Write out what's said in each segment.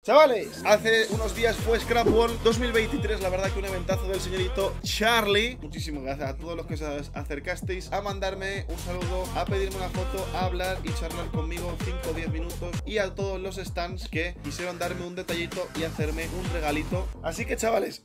Chavales, hace unos días fue Scrap World 2023, la verdad que un eventazo del señorito Charlie. Muchísimas gracias a todos los que os acercasteis a mandarme un saludo, a pedirme una foto, a hablar y charlar conmigo 5 o 10 minutos, y a todos los stands que quisieron darme un detallito y hacerme un regalito. Así que chavales,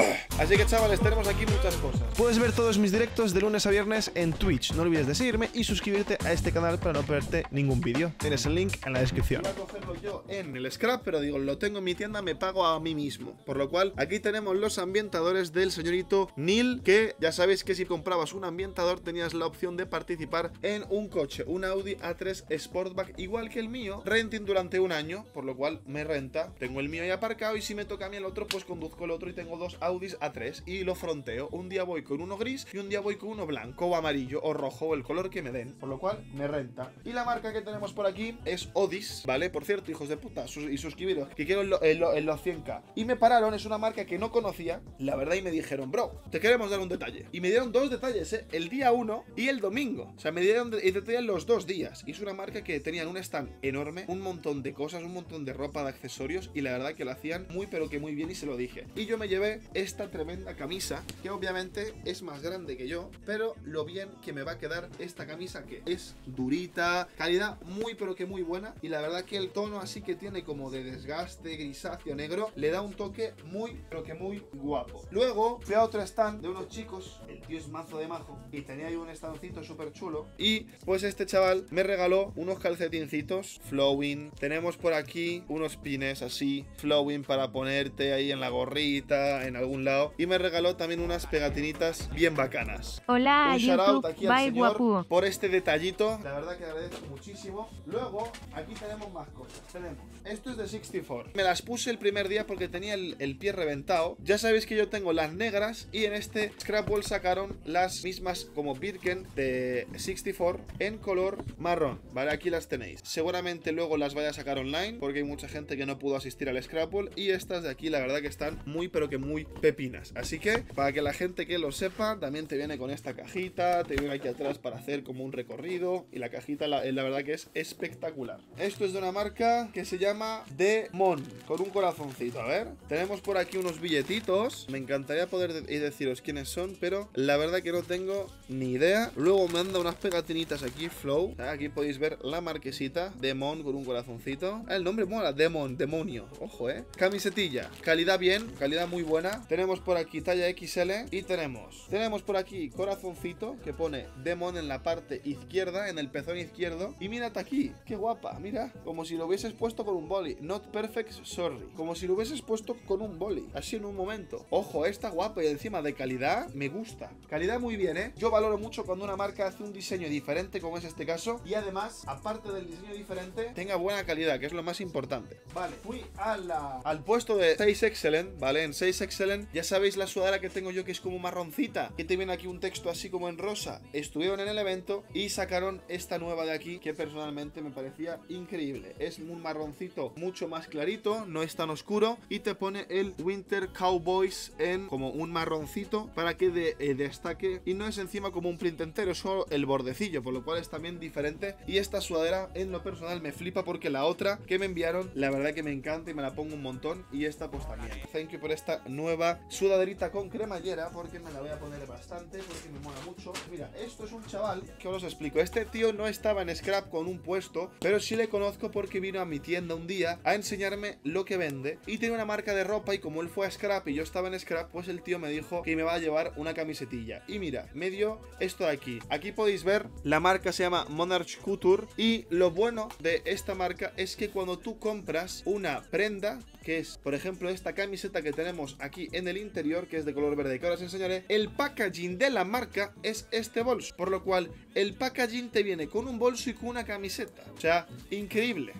tenemos aquí muchas cosas. Puedes ver todos mis directos de lunes a viernes en Twitch. No olvides de seguirme y suscribirte a este canal para no perderte ningún vídeo. Tienes el link en la descripción. Voy a cogerlo yo en el Scrap, pero digo, lo tengo en mi tienda, me pago a mí mismo. Por lo cual, aquí tenemos los ambientadores del señorito Neil, que ya sabéis que si comprabas un ambientador tenías la opción de participar en un coche, un Audi A3 Sportback, igual que el mío, renting durante un año, por lo cual me renta. Tengo el mío ahí aparcado y si me toca a mí el otro, pues conduzco el otro y tengo dos Audis A3 y lo fronteo. Un día voy con uno gris y un día voy con uno blanco o amarillo o rojo, o el color que me den, por lo cual me renta. Y la marca que tenemos por aquí es Odis, ¿vale? Por cierto, hijos de puta, y suscribiros, que quiero en los 100k. Y me pararon, es una marca que no conocía, la verdad, y me dijeron, bro, te queremos dar un detalle. Y me dieron dos detalles, el día 1 y el domingo. O sea, me dieron detalles los 2 días. Y es una marca que tenían un stand enorme, un montón de cosas, un montón de ropa, de accesorios, y la verdad que lo hacían muy pero que muy bien, y se lo dije. Y yo me llevé esta tremenda camisa, que obviamente es más grande que yo, pero lo bien que me va a quedar esta camisa, que es durita, calidad muy pero que muy buena, y la verdad que el tono así que tiene como de desgaste grisáceo negro le da un toque muy pero que muy guapo. Luego fui a otro stand de unos chicos, el tío es mazo de majo y tenía ahí un standcito súper chulo, y pues este chaval me regaló unos calcetincitos flowing. Tenemos por aquí unos pines así flowing para ponerte ahí en la gorrita, en algún lado, y me regaló también unas pegatinitas bien bacanas. Hola, un shout out YouTube, aquí al bye señor guapu. por este detallito, la verdad que agradezco muchísimo. Luego aquí tenemos más cosas. Esto es de 64, me las puse el primer día porque tenía el pie reventado. Ya sabéis que yo tengo las negras, y en este Scrap World sacaron las mismas como Birken de 64 en color marrón, vale, aquí las tenéis. Seguramente luego las vaya a sacar online porque hay mucha gente que no pudo asistir al Scrap World, y estas de aquí la verdad que están muy pero que muy pepinas. Así que para que la gente que lo sepa, también te viene con esta cajita, te viene aquí atrás para hacer como un recorrido, y la cajita la verdad que es espectacular. Esto es de una marca que se llama Demon, con un corazoncito. A ver, tenemos por aquí unos billetitos, me encantaría poder deciros quiénes son, pero la verdad que no tengo ni idea. Luego me anda unas pegatinitas aquí, Flow, aquí podéis ver la marquesita, Demon con un corazoncito. El nombre mola, Demon, demonio, ojo, camisetilla, calidad bien, calidad muy buena. Tenemos por aquí talla XL, y tenemos por aquí corazoncito que pone Demon en la parte izquierda, en el pezón izquierdo. Y mírate aquí, qué guapa, mira, como si lo hubieses puesto con un boli. Not perfect, sorry, como si lo hubieses puesto con un boli, así en un momento. Ojo, está guapa, y encima de calidad, me gusta. Calidad muy bien, yo valoro mucho cuando una marca hace un diseño diferente, como es este caso, y además, aparte del diseño diferente, tenga buena calidad, que es lo más importante. Vale, fui al puesto de 6 Excellent, ¿vale? En 6 Excellent, ya sabéis la sudadera que tengo yo, que es como marroncita, que te viene aquí un texto así como en rosa. Estuvieron en el evento y sacaron esta nueva de aquí, que personalmente me parecía increíble. Es un marroncito mucho más clarito, no es tan oscuro, y te pone el Winter Cowboys en como un marroncito para que destaque, y no es encima como un print entero, es solo el bordecillo, por lo cual es también diferente. Y esta sudadera en lo personal me flipa, porque la otra que me enviaron la verdad que me encanta y me la pongo un montón, y esta pues también. Thank you por esta nueva sudaderita con cremallera, porque me la voy a poner bastante, porque me mola mucho. Mira, esto es un chaval que os explico. Este tío no estaba en Scrap con un puesto, pero sí le conozco porque vino a mi tienda un día a enseñarme lo que vende, y tiene una marca de ropa, y como él fue a Scrap y yo estaba en Scrap, pues el tío me dijo que me va a llevar una camisetilla. Y mira, me dio esto de aquí. Aquí podéis ver, la marca se llama Monarch Couture, y lo bueno de esta marca es que cuando tú compras una prenda, que es, por ejemplo, esta camiseta que tenemos aquí en el interior, que es de color verde, que ahora os enseñaré, el packaging de la marca es este bolso, por lo cual el packaging te viene con un bolso y con una camiseta. O sea, increíble,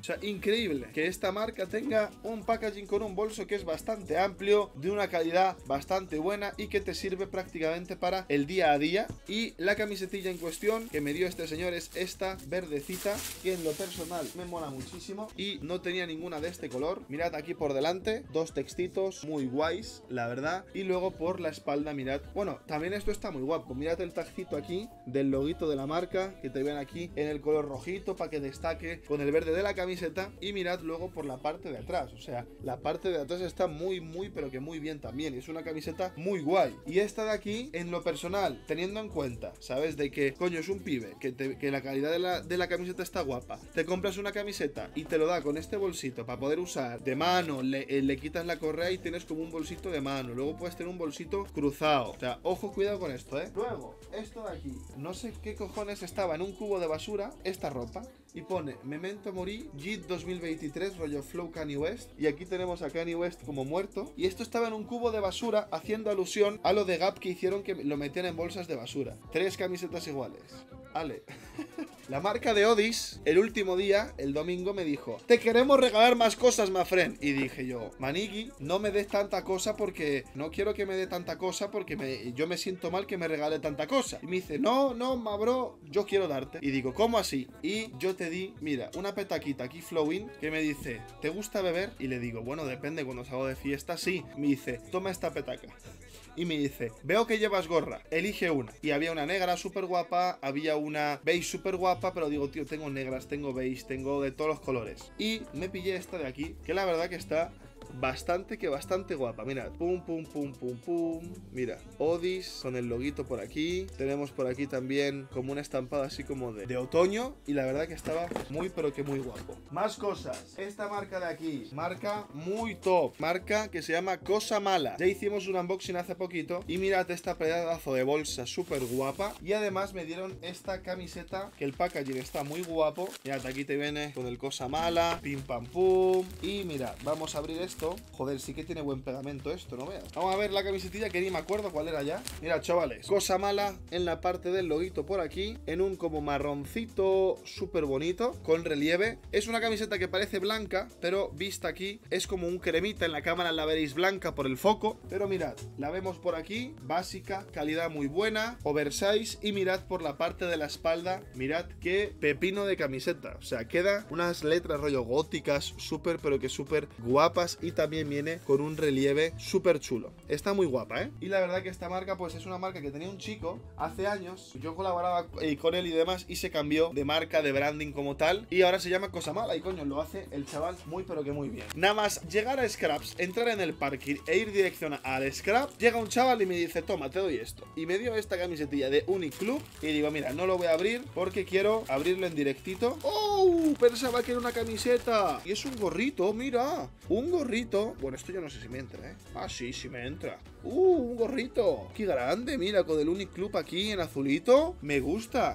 que esta marca tenga un packaging con un bolso que es bastante amplio, de una calidad bastante buena, y que te sirve prácticamente para el día a día. Y la camisetilla en cuestión que me dio este señor es esta verdecita, que en lo personal me mola muchísimo, y no tenía ninguna de este color. Mirad aquí por delante, dos textitos muy guays, la verdad, y luego por la espalda, mirad, bueno, también esto está muy guapo, mirad el tagcito aquí del loguito de la marca, que te ven aquí en el color rojito para que destaque con el verde de la camiseta, y mirad luego por la parte de atrás. O sea, la parte de atrás está muy, pero que muy bien también. Y es una camiseta muy guay. Y esta de aquí, en lo personal, teniendo en cuenta, ¿sabes? De que, coño, es un pibe, que la calidad de la camiseta está guapa. Te compras una camiseta y te lo da con este bolsito para poder usar de mano, le quitas la correa y tienes como un bolsito de mano. Luego puedes tener un bolsito cruzado. O sea, ojo, cuidado con esto, ¿eh? Luego, esto de aquí, no sé qué cojones estaba en un cubo de basura, esta ropa. Y pone Memento Mori JIT 2023 rollo Flow Kanye West. Y aquí tenemos a Kanye West como muerto. Y esto estaba en un cubo de basura, haciendo alusión a lo de Gap que hicieron, que lo metían en bolsas de basura. 3 camisetas iguales. Ale. La marca de Odis, el último día, el domingo, me dijo: te queremos regalar más cosas, my friend. Y dije yo: Manigui, no me des tanta cosa, porque no quiero que me dé tanta cosa, porque yo me siento mal que me regale tanta cosa. Y me dice: no, ma bro, yo quiero darte. Y digo: ¿cómo así? Y yo te di, mira, una petaquita aquí flowing, que me dice: ¿te gusta beber? Y le digo: bueno, depende, cuando salgo de fiesta, sí. Me dice: toma esta petaca. Y me dice: veo que llevas gorra, elige una. Y había una negra súper guapa, había una beige súper guapa, pero digo, tío, tengo negras, tengo beige, tengo de todos los colores. Y me pillé esta de aquí, que la verdad que está bastante guapa. Mira, pum. Mira, Odis con el loguito por aquí. Tenemos por aquí también como una estampada así como de otoño. Y la verdad que estaba muy, pero que muy guapo. Más cosas. Esta marca de aquí, marca muy top, marca que se llama Cosa Mala. Ya hicimos un unboxing hace poquito. Y mirad esta pedazo de bolsa súper guapa. Y además me dieron esta camiseta, que el packaging está muy guapo. Mirad, aquí te viene con el Cosa Mala, pim pam pum. Y mirad, vamos a abrir esto. Joder, sí que tiene buen pegamento esto, no veas. Vamos a ver la camisetilla, que ni me acuerdo cuál era ya. Mira, chavales, Cosa Mala en la parte del loguito por aquí, en un como marroncito súper bonito, con relieve. Es una camiseta que parece blanca, pero vista aquí es como un cremita. En la cámara la veréis blanca por el foco, pero mirad, la vemos por aquí, básica, calidad muy buena, oversize. Y mirad por la parte de la espalda, mirad qué pepino de camiseta. O sea, queda unas letras rollo góticas, súper, pero que súper guapas. Y también viene con un relieve súper chulo. Está muy guapa, ¿eh? Y la verdad que esta marca, pues es una marca que tenía un chico hace años. Yo colaboraba con él y demás, y se cambió de marca, de branding como tal, y ahora se llama Cosa Mala. Y coño, lo hace el chaval muy, pero que muy bien. Nada más llegar a Scraps, entrar en el parking e ir dirección al Scrap, llega un chaval y me dice: toma, te doy esto. Y me dio esta camisetilla de Uniclub. Y digo: mira, no lo voy a abrir porque quiero abrirlo en directito. ¡Oh! Pensaba que era una camiseta. Y es un gorrito, mira. Un gorrito. Bueno, esto yo no sé si me entra, ¿eh? Ah, sí me entra. Un gorrito. Qué grande, mira, con el Uniclub aquí en azulito. Me gusta.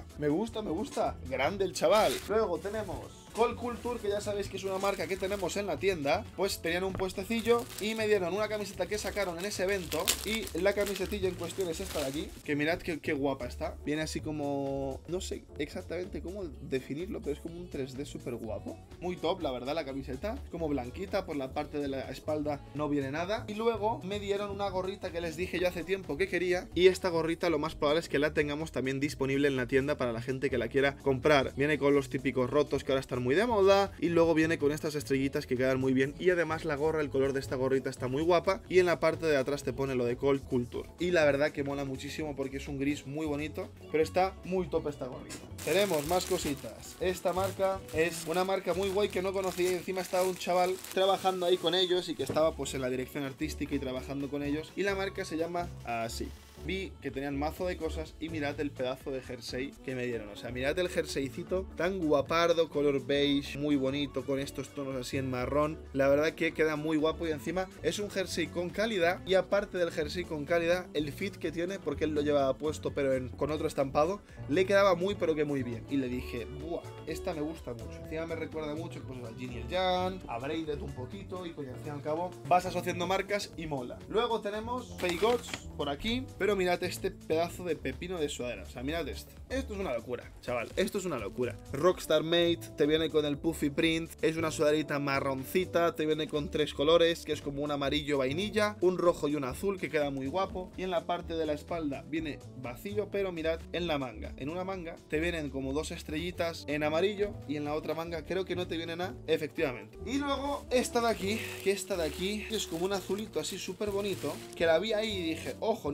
Grande el chaval. Luego tenemos Col Culture, que ya sabéis que es una marca que tenemos en la tienda. Pues tenían un puestecillo y me dieron una camiseta que sacaron en ese evento. Y la camisetilla en cuestión es esta de aquí, que mirad qué guapa está. Viene así como... no sé exactamente cómo definirlo, pero es como un 3D súper guapo. Muy top, la verdad, la camiseta. Como blanquita, por la parte de la espalda no viene nada. Y luego me dieron una gorrita que les dije yo hace tiempo que quería. Y esta gorrita lo más probable es que la tengamos también disponible en la tienda para la gente que la quiera comprar. Viene con los típicos rotos que ahora están muy de moda, y luego viene con estas estrellitas que quedan muy bien. Y además la gorra, el color de esta gorrita está muy guapa, y en la parte de atrás te pone lo de Col Culture. Y la verdad que mola muchísimo porque es un gris muy bonito, pero está muy top esta gorrita. Tenemos más cositas. Esta marca es una marca muy guay que no conocía, y encima estaba un chaval trabajando ahí con ellos y que estaba pues en la dirección artística y trabajando con ellos. Y la marca se llama así. Vi que tenían mazo de cosas y mirad el pedazo de jersey que me dieron. O sea, mirad el jerseycito tan guapardo, color beige, muy bonito, con estos tonos así en marrón. La verdad que queda muy guapo, y encima es un jersey con calidad. Y aparte del jersey con calidad, el fit que tiene, porque él lo llevaba puesto pero con otro estampado, le quedaba muy, pero que muy bien. Y le dije: buah, esta me gusta mucho. Encima me recuerda mucho pues a Ginny el Jan, a Braided un poquito, y coño, al fin y al cabo vas asociando marcas y mola. Luego tenemos Faygots por aquí, pero mirad este pedazo de pepino de sudadera. O sea, mirad esto. Esto es una locura, chaval. Esto es una locura. Rockstar Mate, te viene con el puffy print. Es una sudaderita marroncita. Te viene con 3 colores, que es como un amarillo vainilla, un rojo y un azul, que queda muy guapo. Y en la parte de la espalda viene vacío, pero mirad en la manga. En una manga te vienen como 2 estrellitas en amarillo, y en la otra manga creo que no te viene nada, efectivamente. Y luego esta de aquí, es como un azulito así súper bonito, que la vi ahí y dije: ojo, ni tan mal.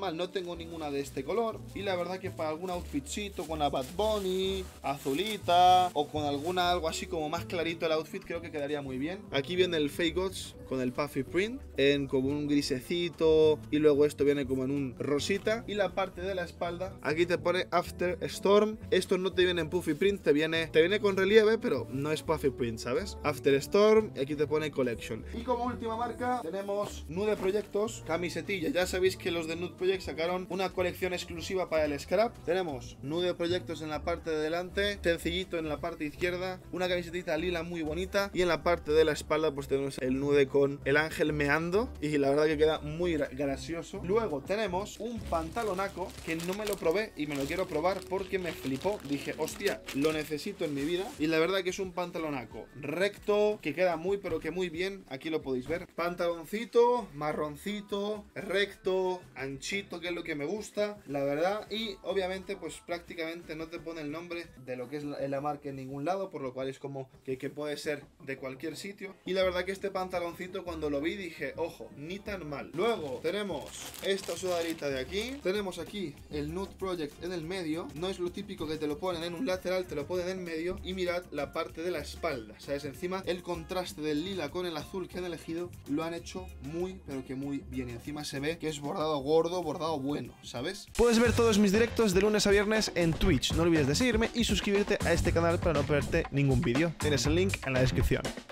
normal no tengo ninguna de este color. Y la verdad que para algún outfitcito con la Bad Bunny, azulita, o con alguna algo así como más clarito el outfit, creo que quedaría muy bien. Aquí viene el Fake Gods con el puffy print en como un grisecito, y luego esto viene como en un rosita. Y la parte de la espalda, aquí te pone After Storm. Esto no te viene en puffy print, te viene con relieve, pero no es puffy print, ¿sabes? After Storm, y aquí te pone Collection. Y como última marca tenemos Nude Projectos, camisetilla. Ya sabéis que los de Nude Project sacaron una colección exclusiva para el scrap. Tenemos Nude Projectos en la parte de delante, sencillito en la parte izquierda, una camisetita lila muy bonita, y en la parte de la espalda pues tenemos el nude con el ángel meando, y la verdad que queda muy gracioso. Luego tenemos un pantalonaco que no me lo probé y me lo quiero probar porque me flipó. Dije, hostia, lo necesito en mi vida, y la verdad que es un pantalonaco recto que queda muy pero que muy bien. Aquí lo podéis ver, pantaloncito marroncito, recto, anchito, que es lo que me gusta, la verdad. Y obviamente pues prácticamente no te pone el nombre de lo que es la marca en ningún lado, por lo cual es como que puede ser de cualquier sitio. Y la verdad que este pantaloncito, cuando lo vi dije, ojo, ni tan mal. Luego tenemos esta sudaderita de aquí, tenemos aquí el Nude Project en el medio. No es lo típico que te lo ponen en un lateral, te lo ponen en medio. Y mirad la parte de la espalda, ¿sabes? Encima el contraste del lila con el azul que han elegido lo han hecho muy pero que muy bien, y encima se ve que es bordado gordo, bordado bueno, ¿sabes? Puedes ver todos mis directos de lunes a viernes en Twitch. No olvides de seguirme y suscribirte a este canal para no perderte ningún vídeo. Tienes el link en la descripción.